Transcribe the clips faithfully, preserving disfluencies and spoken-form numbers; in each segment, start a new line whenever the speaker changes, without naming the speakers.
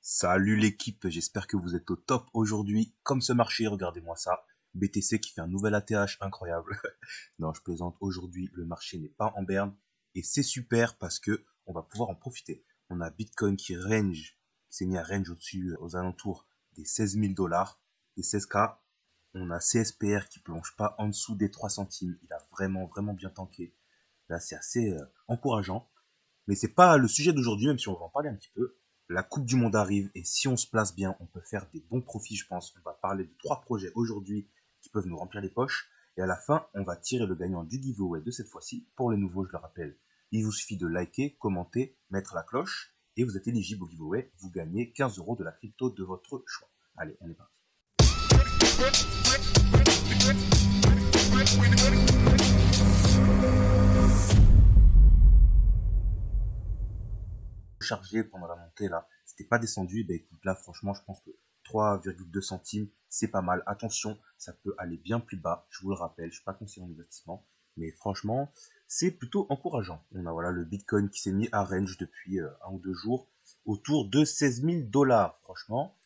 Salut l'équipe, j'espère que vous êtes au top aujourd'hui. Comme ce marché, regardez-moi ça. B T C qui fait un nouvel A T H incroyable. Non, je plaisante. Aujourd'hui, le marché n'est pas en berne et c'est super parce que on va pouvoir en profiter. On a Bitcoin qui range, qui s'est mis à range au-dessus, euh, aux alentours des seize mille dollars, des seize K. On a C S P R qui plonge pas en dessous des trois centimes. Il a vraiment, vraiment bien tanké. Là, c'est assez euh, encourageant. Mais c'est pas le sujet d'aujourd'hui, même si on va en parler un petit peu. La Coupe du Monde arrive et si on se place bien, on peut faire des bons profits, je pense. On va parler de trois projets aujourd'hui qui peuvent nous remplir les poches. Et à la fin, on va tirer le gagnant du giveaway de cette fois-ci. Pour les nouveaux, je le rappelle, il vous suffit de liker, commenter, mettre la cloche et vous êtes éligible au giveaway. Vous gagnez quinze euros de la crypto de votre choix. Allez, on est parti. Chargé pendant la montée là, c'était pas descendu, ben écoute là franchement je pense que trois virgule deux centimes c'est pas mal. Attention, ça peut aller bien plus bas, je vous le rappelle, je suis pas conseiller en investissement, mais franchement c'est plutôt encourageant. On a voilà le Bitcoin qui s'est mis à range depuis euh, un ou deux jours autour de seize mille dollars. Franchement,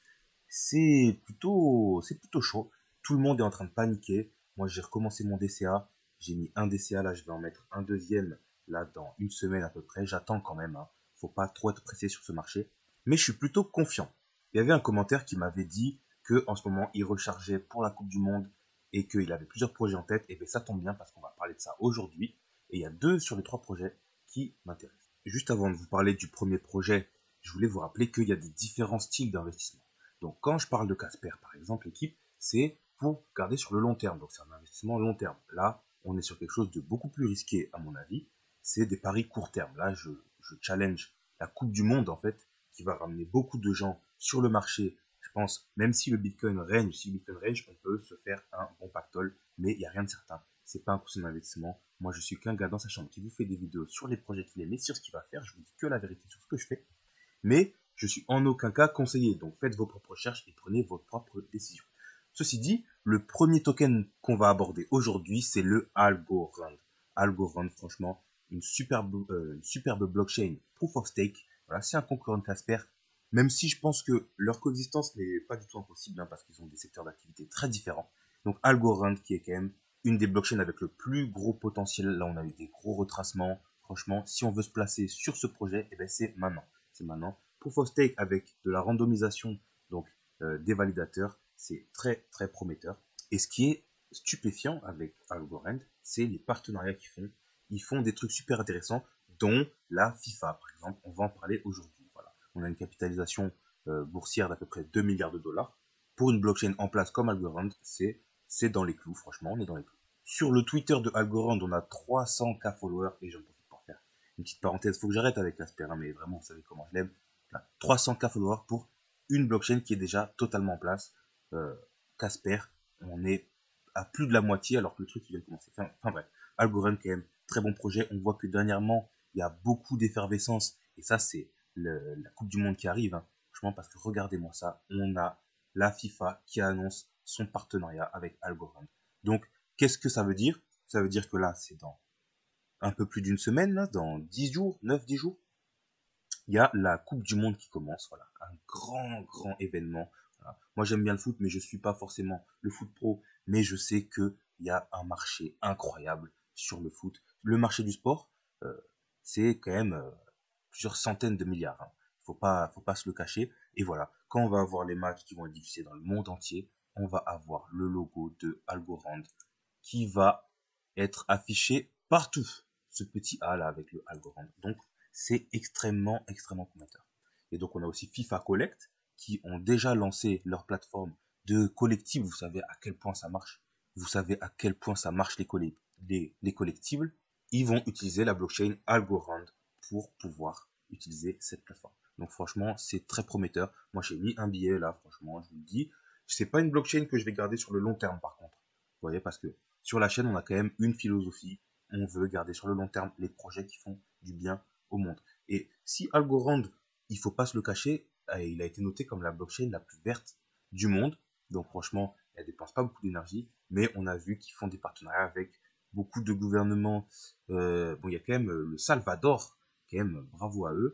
c'est plutôt c'est plutôt chaud. Tout le monde est en train de paniquer. Moi j'ai recommencé mon D C A, j'ai mis un D C A là, je vais en mettre un deuxième là dans une semaine à peu près. J'attends quand même, hein. Faut pas trop être pressé sur ce marché, mais je suis plutôt confiant. Il y avait un commentaire qui m'avait dit que en ce moment il rechargeait pour la Coupe du Monde et qu'il avait plusieurs projets en tête. Et bien ça tombe bien parce qu'on va parler de ça aujourd'hui. Et il y a deux sur les trois projets qui m'intéressent. Juste avant de vous parler du premier projet, je voulais vous rappeler qu'il y a des différents styles d'investissement. Donc quand je parle de Casper, par exemple, l'équipe, c'est pour garder sur le long terme. Donc c'est un investissement long terme. Là, on est sur quelque chose de beaucoup plus risqué, à mon avis. C'est des paris court terme. Là, je, je challenge la Coupe du Monde, en fait, qui va ramener beaucoup de gens sur le marché. Je pense, même si le Bitcoin range, si le Bitcoin range, on peut se faire un bon pactole, mais il n'y a rien de certain. C'est pas un conseil d'investissement. Moi, je suis qu'un gars dans sa chambre qui vous fait des vidéos sur les projets qu'il aime et sur ce qu'il va faire. Je vous dis que la vérité sur ce que je fais. Mais je suis en aucun cas conseillé. Donc faites vos propres recherches et prenez vos propres décisions. Ceci dit, le premier token qu'on va aborder aujourd'hui, c'est le Algorand. Algorand, franchement, une superbe, euh, une superbe blockchain proof of stake. Voilà, c'est un concurrent de Casper. Même si je pense que leur coexistence n'est pas du tout impossible, hein, parce qu'ils ont des secteurs d'activité très différents. Donc Algorand, qui est quand même une des blockchains avec le plus gros potentiel. Là, on a eu des gros retracements. Franchement, si on veut se placer sur ce projet, eh ben, c'est maintenant. C'est maintenant. Proof of stake avec de la randomisation, donc euh, des validateurs, c'est très très prometteur. Et ce qui est stupéfiant avec Algorand, c'est les partenariats qu'ils font. Ils font des trucs super intéressants, dont la FIFA, par exemple. On va en parler aujourd'hui. Voilà. On a une capitalisation euh, boursière d'à peu près deux milliards de dollars. Pour une blockchain en place comme Algorand, c'est c'est dans les clous, franchement, on est dans les clous. Sur le Twitter de Algorand, on a trois cents K followers, et j'en profite pour faire une petite parenthèse, faut que j'arrête avec Casper, hein, mais vraiment, vous savez comment je l'aime. trois cents K followers pour une blockchain qui est déjà totalement en place. Euh, Casper, on est à plus de la moitié alors que le truc il vient de commencer. Enfin, enfin bref, Algorand quand même, très bon projet. On voit que dernièrement, il y a beaucoup d'effervescence et ça c'est le, la Coupe du Monde qui arrive. Hein. Franchement, parce que regardez-moi ça, on a la FIFA qui annonce son partenariat avec Algorand. Donc, qu'est-ce que ça veut dire? Ça veut dire que là, c'est dans un peu plus d'une semaine, là, dans dix jours, neuf dix jours, il y a la Coupe du Monde qui commence. Voilà, un grand, grand événement. Voilà. Moi, j'aime bien le foot, mais je ne suis pas forcément le foot pro. Mais je sais qu'il y a un marché incroyable sur le foot. Le marché du sport, euh, c'est quand même euh, plusieurs centaines de milliards. Hein. Faut pas, faut pas se le cacher. Et voilà, quand on va avoir les matchs qui vont être diffusés dans le monde entier, on va avoir le logo de Algorand qui va être affiché partout. Ce petit A là avec le Algorand. Donc, c'est extrêmement, extrêmement prometteur. Et donc, on a aussi FIFA Collect qui ont déjà lancé leur plateforme de collectibles. Vous savez à quel point ça marche. Vous savez à quel point ça marche les, coll les, les collectibles. Ils vont utiliser la blockchain Algorand pour pouvoir utiliser cette plateforme. Donc, franchement, c'est très prometteur. Moi, j'ai mis un billet là, franchement, je vous le dis. C'est pas une blockchain que je vais garder sur le long terme, par contre. Vous voyez, parce que sur la chaîne, on a quand même une philosophie. On veut garder sur le long terme les projets qui font du bien au monde. Et si Algorand, il faut pas se le cacher, il a été noté comme la blockchain la plus verte du monde. Donc franchement, elle dépense pas beaucoup d'énergie, mais on a vu qu'ils font des partenariats avec beaucoup de gouvernements. Euh, bon, il y a quand même le Salvador, quand même, bravo à eux.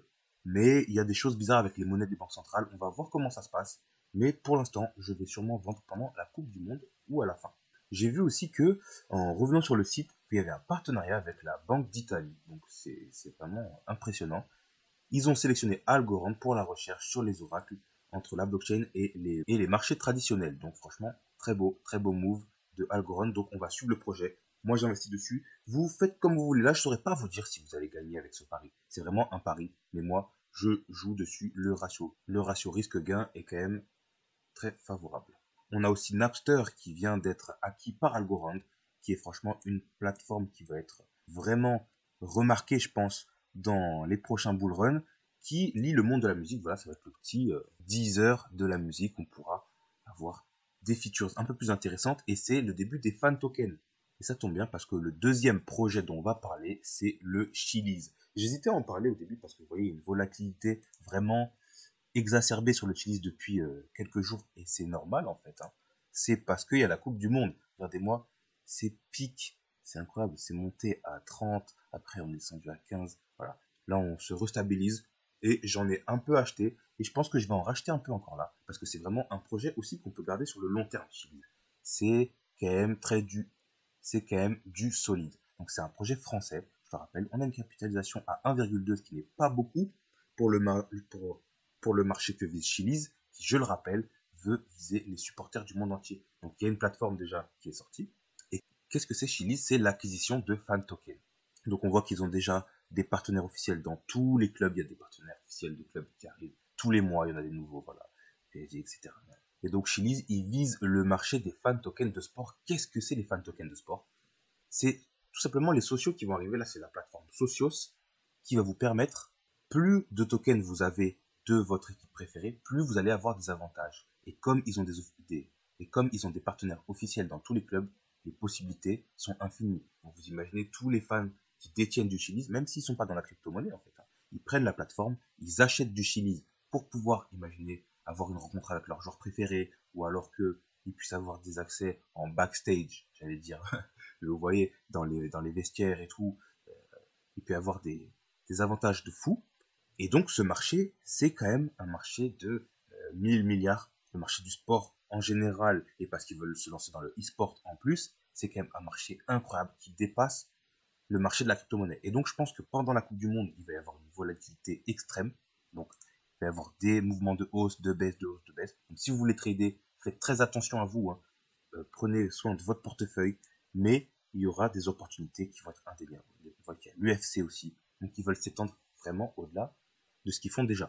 Mais il y a des choses bizarres avec les monnaies des banques centrales. On va voir comment ça se passe. Mais pour l'instant, je vais sûrement vendre pendant la Coupe du Monde ou à la fin. J'ai vu aussi que, en revenant sur le site, il y avait un partenariat avec la Banque d'Italie. Donc c'est c'est vraiment impressionnant. Ils ont sélectionné Algorand pour la recherche sur les oracles entre la blockchain et les, et les marchés traditionnels. Donc franchement, très beau, très beau move de Algorand. Donc on va suivre le projet. Moi j'investis dessus. Vous faites comme vous voulez. Là, je ne saurais pas vous dire si vous allez gagner avec ce pari. C'est vraiment un pari. Mais moi, je joue dessus le ratio. Le ratio risque-gain est quand même très favorable. On a aussi Napster qui vient d'être acquis par Algorand, qui est franchement une plateforme qui va être vraiment remarquée, je pense, dans les prochains bull runs, qui lie le monde de la musique. Voilà, ça va être le petit euh, Deezer de la musique. On pourra avoir des features un peu plus intéressantes et c'est le début des fan tokens. Et ça tombe bien parce que le deuxième projet dont on va parler, c'est le Chiliz. J'hésitais à en parler au début parce que vous voyez, une volatilité vraiment exacerbée sur le Chiliz depuis euh, quelques jours et c'est normal en fait. Hein. C'est parce qu'il y a la Coupe du Monde. Regardez-moi, c'est pic, c'est incroyable, c'est monté à trente, après on est descendu à quinze. Voilà, là on se restabilise et j'en ai un peu acheté et je pense que je vais en racheter un peu encore là parce que c'est vraiment un projet aussi qu'on peut garder sur le long terme. Chiliz. C'est quand même très du, c'est quand même du solide. Donc c'est un projet français. Je te rappelle, on a une capitalisation à un virgule deux, ce qui n'est pas beaucoup pour le, pour, pour le marché que vise Chiliz, qui, je le rappelle, veut viser les supporters du monde entier. Donc il y a une plateforme déjà qui est sortie. Et qu'est-ce que c'est Chiliz? C'est l'acquisition de fan tokens. Donc on voit qu'ils ont déjà des partenaires officiels dans tous les clubs. Il y a des partenaires officiels de clubs qui arrivent tous les mois. Il y en a des nouveaux, voilà, P S G, et cetera. Et donc Chiliz, il vise le marché des fan tokens de sport. Qu'est-ce que c'est les fan tokens de sport? C'est tout simplement les socios qui vont arriver. Là, c'est la plateforme Socios qui va vous permettre, plus de tokens vous avez de votre équipe préférée, plus vous allez avoir des avantages. Et comme ils ont des, des, et comme ils ont des partenaires officiels dans tous les clubs, les possibilités sont infinies. Donc vous imaginez tous les fans qui détiennent du Chiliz, même s'ils ne sont pas dans la crypto-monnaie en fait. Hein, ils prennent la plateforme, ils achètent du Chiliz pour pouvoir, imaginer, avoir une rencontre avec leur joueur préféré, ou alors qu'ils puissent avoir des accès en backstage, j'allais dire. Vous voyez, dans les, dans les vestiaires et tout, euh, il peut y avoir des, des avantages de fou. Et donc ce marché, c'est quand même un marché de euh, mille milliards. Le marché du sport en général, et parce qu'ils veulent se lancer dans le e-sport en plus, c'est quand même un marché incroyable qui dépasse le marché de la crypto-monnaie. Et donc je pense que pendant la Coupe du Monde, il va y avoir une volatilité extrême. Donc il va y avoir des mouvements de hausse, de baisse, de hausse, de baisse. Donc si vous voulez trader, faites très attention à vous. Hein. Euh, prenez soin de votre portefeuille, mais il y aura des opportunités qui vont être indéniables. On voit qu'il y a l'U F C aussi, donc ils veulent s'étendre vraiment au-delà de ce qu'ils font déjà.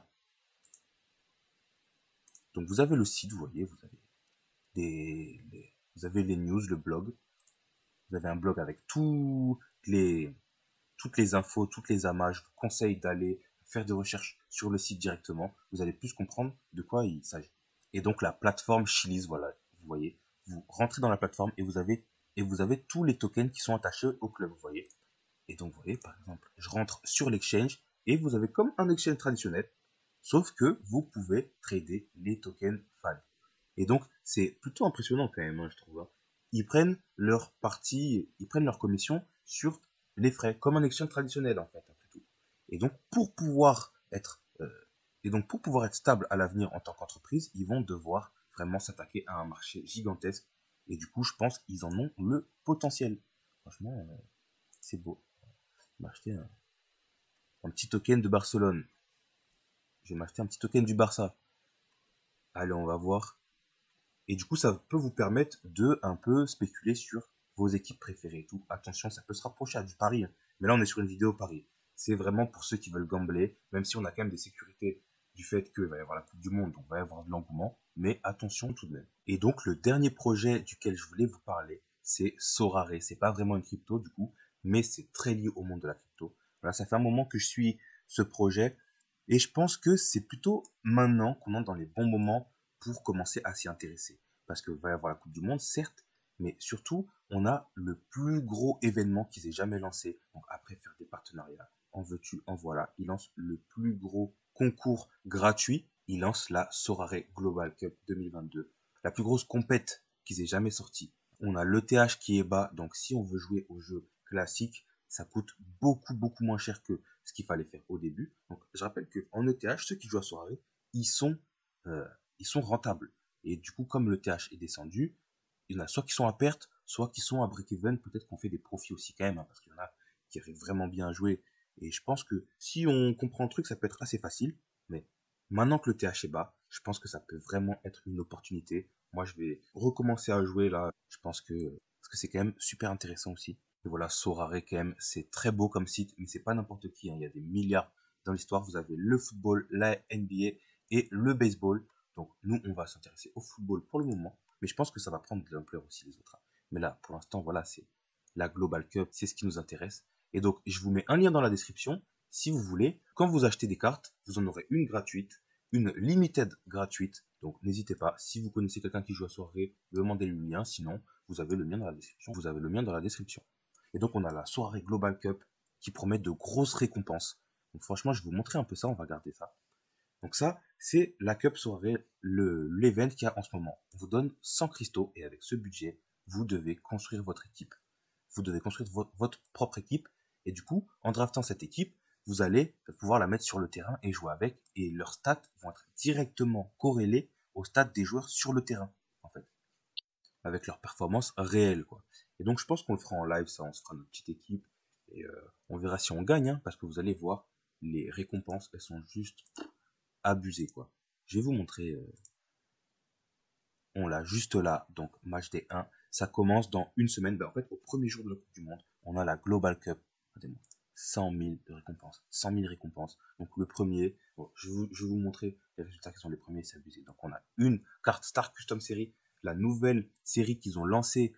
Donc vous avez le site, vous voyez, vous avez des, les, vous avez les news, le blog, vous avez un blog avec tous les, toutes les infos, toutes les amas. Je vous conseille d'aller faire des recherches sur le site directement. Vous allez plus comprendre de quoi il s'agit. Et donc la plateforme Chiliz, voilà, vous voyez, vous rentrez dans la plateforme et vous avez et vous avez tous les tokens qui sont attachés au club, vous voyez. Et donc vous voyez, par exemple, je rentre sur l'exchange et vous avez comme un exchange traditionnel, sauf que vous pouvez trader les tokens fans. Et donc c'est plutôt impressionnant quand même, hein, je trouve. Hein. Ils prennent leur partie, ils prennent leur commission sur les frais, comme un exchange traditionnel en fait, après tout. Et donc pour pouvoir être euh, et donc pour pouvoir être stable à l'avenir en tant qu'entreprise, ils vont devoir vraiment s'attaquer à un marché gigantesque. Et du coup, je pense qu'ils en ont le potentiel. Franchement, euh, c'est beau. Je vais m'acheter un, un petit token de Barcelone. Je vais m'acheter un petit token du Barça. Allez, on va voir. Et du coup, ça peut vous permettre de un peu spéculer sur vos équipes préférées et tout. Attention, ça peut se rapprocher à du pari. Hein. Mais là, on est sur une vidéo pari. C'est vraiment pour ceux qui veulent gambler, même si on a quand même des sécurités du fait qu'il va y avoir la Coupe du Monde, donc il va y avoir de l'engouement. Mais attention tout de même. Et donc, le dernier projet duquel je voulais vous parler, c'est Sorare. C'est pas vraiment une crypto du coup, mais c'est très lié au monde de la crypto. Voilà, ça fait un moment que je suis ce projet. Et je pense que c'est plutôt maintenant qu'on entre dans les bons moments pour commencer à s'y intéresser. Parce qu'il va y avoir la Coupe du Monde, certes, mais surtout, on a le plus gros événement qu'ils aient jamais lancé. Donc après faire des partenariats, en veux-tu, en voilà, ils lancent le plus gros concours gratuit. Ils lancent la Sorare Global Cup deux mille vingt-deux. La plus grosse compète qu'ils aient jamais sortie. On a l'E T H qui est bas, donc si on veut jouer au jeu classique, ça coûte beaucoup, beaucoup moins cher que ce qu'il fallait faire au début. Donc, je rappelle qu'en E T H, ceux qui jouent à Sorare, ils sont, euh, ils sont rentables. Et du coup, comme le T H est descendu, il y en a soit qui sont à perte, soit qui sont à break-even. Peut-être qu'on fait des profits aussi quand même, hein, parce qu'il y en a qui arrivent vraiment bien à jouer. Et je pense que si on comprend le truc, ça peut être assez facile. Mais maintenant que le T H est bas, je pense que ça peut vraiment être une opportunité. Moi, je vais recommencer à jouer là. Je pense que parce que c'est quand même super intéressant aussi. Et voilà, Sorare quand même, c'est très beau comme site, mais c'est pas n'importe qui, hein. Il y a des milliards dans l'histoire. Vous avez le football, la N B A et le baseball. Donc nous, on va s'intéresser au football pour le moment, mais je pense que ça va prendre de l'ampleur aussi les autres, hein. Mais là, pour l'instant, voilà, c'est la Global Cup, c'est ce qui nous intéresse. Et donc, je vous mets un lien dans la description. Si vous voulez, quand vous achetez des cartes, vous en aurez une gratuite, une limited gratuite. Donc, n'hésitez pas. Si vous connaissez quelqu'un qui joue à soirée, demandez-lui le lien. Sinon, vous avez le lien dans la description. Vous avez le lien dans la description. Et donc, on a la soirée Global Cup qui promet de grosses récompenses. Donc, franchement, je vais vous montrer un peu ça. On va regarder ça. Donc ça, c'est la Cup soirée, le l'event qu'il y a en ce moment. On vous donne cent cristaux et avec ce budget, vous devez construire votre équipe. Vous devez construire votre, votre propre équipe et du coup, en draftant cette équipe, vous allez pouvoir la mettre sur le terrain et jouer avec et leurs stats vont être directement corrélés aux stats des joueurs sur le terrain, en fait, avec leur performance réelle, quoi. Et donc, je pense qu'on le fera en live, ça, on se fera notre petite équipe et euh, on verra si on gagne, hein, parce que vous allez voir, les récompenses, elles sont juste abusées, quoi. Je vais vous montrer, euh, on l'a juste là, donc match des un, ça commence dans une semaine, ben, en fait, au premier jour de la Coupe du Monde, on a la Global Cup, regardez-moi, cent mille de récompenses, cent mille récompenses, donc le premier, bon, je, vous, je vais vous montrer les résultats qui sont les premiers, c'est abusé, donc on a une carte Star Custom Series, la nouvelle série qu'ils ont lancée,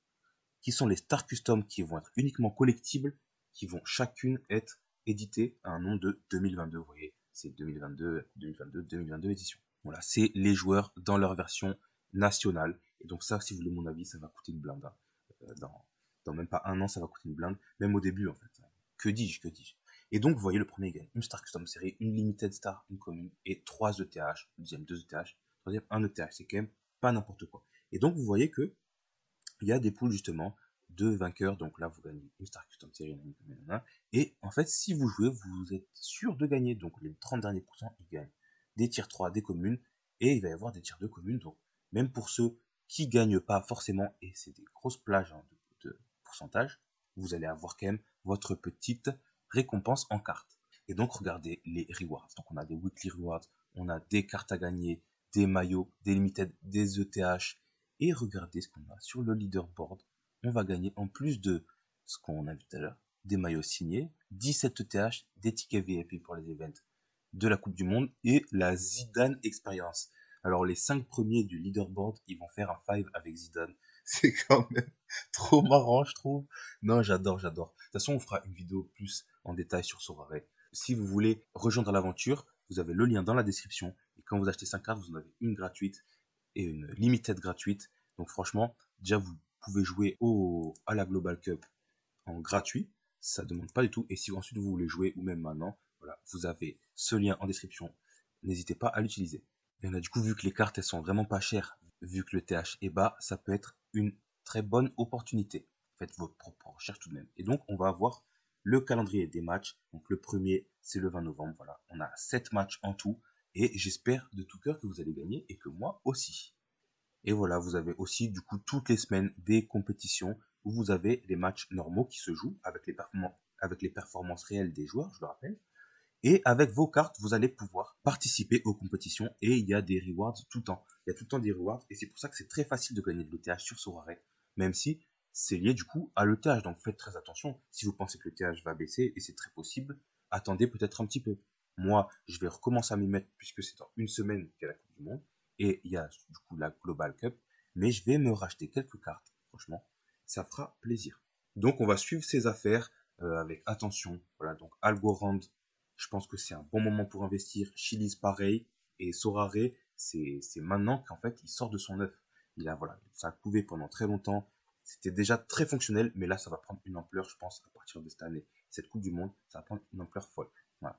qui sont les Star Custom, qui vont être uniquement collectibles, qui vont chacune être éditées à un nom de deux mille vingt-deux, vous voyez, c'est deux mille vingt-deux, deux mille vingt-deux, deux mille vingt-deux édition. Voilà, c'est les joueurs dans leur version nationale. Et donc ça, si vous voulez mon avis, ça va coûter une blinde, hein. Euh, dans, dans même pas un an, ça va coûter une blinde. Même au début, en fait. Que dis-je, que dis-je. Et donc, vous voyez, le premier gagne une Star Custom Série, une Limited Star, une commune, et trois E T H. Le deuxième, deux E T H. Le troisième, un E T H. C'est quand même pas n'importe quoi. Et donc, vous voyez que il y a des poules, justement, de vainqueurs. Donc là, vous gagnez une Star Custom Série, une commune, et en fait, si vous jouez, vous êtes sûr de gagner. Donc, les trente derniers pourcents, ils gagnent des tiers trois, des communes, et il va y avoir des tiers deux communes. Donc, même pour ceux qui gagnent pas forcément, et c'est des grosses plages, hein, de, de pourcentage, vous allez avoir quand même votre petite récompense en carte. Et donc, regardez les rewards. Donc, on a des weekly rewards, on a des cartes à gagner, des maillots, des limited, des E T H. Et regardez ce qu'on a sur le leaderboard. On va gagner, en plus de ce qu'on a vu tout à l'heure, des maillots signés, dix-sept E T H, des tickets V I P pour les events de la Coupe du Monde et la Zidane Experience. Alors, les cinq premiers du leaderboard, ils vont faire un five avec Zidane. C'est quand même trop marrant, je trouve. Non, j'adore, j'adore. De toute façon, on fera une vidéo plus en détail sur Sorare. Si vous voulez rejoindre l'aventure, vous avez le lien dans la description. Et quand vous achetez cinq cartes, vous en avez une gratuite et une limited gratuite. Donc franchement, déjà vous pouvez jouer au, à la Global Cup en gratuit. Ça ne demande pas du tout. Et si ensuite vous voulez jouer, ou même maintenant, voilà, vous avez ce lien en description. N'hésitez pas à l'utiliser. Et on a du coup vu que les cartes elles sont vraiment pas chères, vu que le T H est bas, ça peut être une très bonne opportunité. Faites votre propre recherche tout de même. Et donc on va avoir le calendrier des matchs. Donc le premier c'est le vingt novembre. Voilà, on a sept matchs en tout. Et j'espère de tout cœur que vous allez gagner et que moi aussi. Et voilà, vous avez aussi du coup toutes les semaines des compétitions où vous avez les matchs normaux qui se jouent avec les, avec les performances réelles des joueurs, je le rappelle. Et avec vos cartes, vous allez pouvoir participer aux compétitions et il y a des rewards tout le temps. Il y a tout le temps des rewards et c'est pour ça que c'est très facile de gagner de l'E T H sur Sorare, même si c'est lié du coup à l'E T H. Donc faites très attention. Si vous pensez que l'E T H va baisser, et c'est très possible, attendez peut-être un petit peu. Moi, je vais recommencer à m'y mettre puisque c'est dans une semaine qu'il y a la Coupe du Monde et il y a du coup la Global Cup, mais je vais me racheter quelques cartes. Franchement, ça fera plaisir. Donc on va suivre ces affaires euh, avec attention. Voilà, donc Algorand, je pense que c'est un bon moment pour investir. Chili's pareil. Et Sorare, c'est maintenant qu'en fait, il sort de son œuf. Il a, voilà, ça a couvé pendant très longtemps. C'était déjà très fonctionnel, mais là, ça va prendre une ampleur, je pense, à partir de cette année. Cette Coupe du Monde, ça va prendre une ampleur folle. Voilà.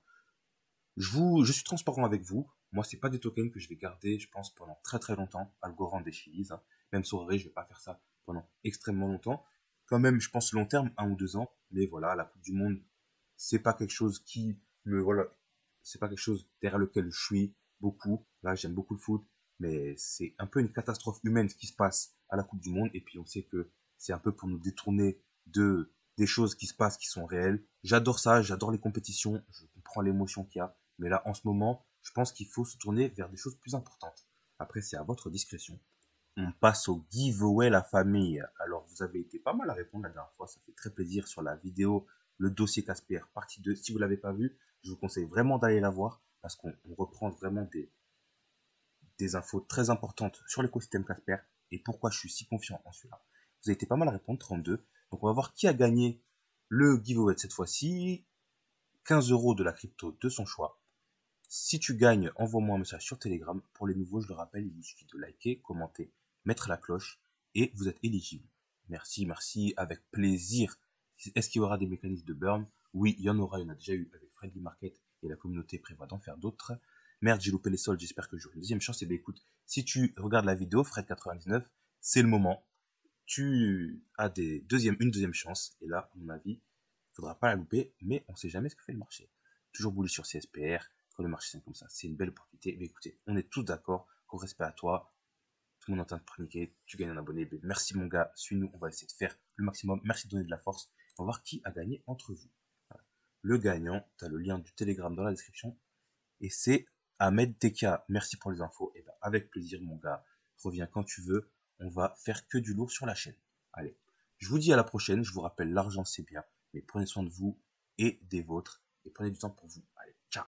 Je, vous, je suis transparent avec vous. Moi, c'est pas des tokens que je vais garder, je pense, pendant très très longtemps. Algorand et Chili's, hein. Même Sorare, je vais pas faire ça pendant extrêmement longtemps. Quand même, je pense long terme, un ou deux ans. Mais voilà, la Coupe du Monde, C'est pas quelque chose qui me, voilà, c'est pas quelque chose derrière lequel je suis beaucoup. Là, j'aime beaucoup le foot, mais c'est un peu une catastrophe humaine ce qui se passe à la Coupe du Monde. Et puis, on sait que c'est un peu pour nous détourner de des choses qui se passent qui sont réelles. J'adore ça, j'adore les compétitions, je comprends l'émotion qu'il y a. Mais là, en ce moment, je pense qu'il faut se tourner vers des choses plus importantes. Après, c'est à votre discrétion. On passe au giveaway, la famille. Alors, vous avez été pas mal à répondre la dernière fois. Ça fait très plaisir sur la vidéo, le dossier Casper, partie deux. Si vous ne l'avez pas vu, je vous conseille vraiment d'aller la voir parce qu'on reprend vraiment des, des infos très importantes sur l'écosystème Casper et pourquoi je suis si confiant en celui-là. Vous avez été pas mal à répondre, trente-deux. Donc, on va voir qui a gagné le giveaway de cette fois-ci. quinze euros de la crypto de son choix. Si tu gagnes, envoie-moi un message sur Telegram. Pour les nouveaux, je le rappelle, il vous suffit de liker, commenter, mettre la cloche et vous êtes éligible. Merci, merci, avec plaisir. Est-ce qu'il y aura des mécanismes de burn? Oui, il y en aura, il y en a déjà eu avec Friendly Market et la communauté prévoit d'en faire d'autres. Merde, j'ai loupé les soldes, j'espère que j'aurai une deuxième chance. Et bien écoute, si tu regardes la vidéo, Fred quatre-vingt-dix-neuf, c'est le moment. Tu as des deuxième, une deuxième chance. Et là, à mon avis, il ne faudra pas la louper, mais on ne sait jamais ce que fait le marché. Toujours boulu sur C S P R, quand le marché c'est comme ça, c'est une belle opportunité. Mais écoutez, on est tous d'accord, gros respect à toi, tout le monde est en train de paniquer, tu gagnes un abonné. Merci mon gars, suis-nous, on va essayer de faire le maximum. Merci de donner de la force. On va voir qui a gagné entre vous. Voilà. Le gagnant, tu as le lien du Telegram dans la description. Et c'est Ahmed T K. Merci pour les infos. Et ben avec plaisir mon gars, reviens quand tu veux. On va faire que du lourd sur la chaîne. Allez, je vous dis à la prochaine. Je vous rappelle, l'argent c'est bien, mais prenez soin de vous et des vôtres. Et prenez du temps pour vous.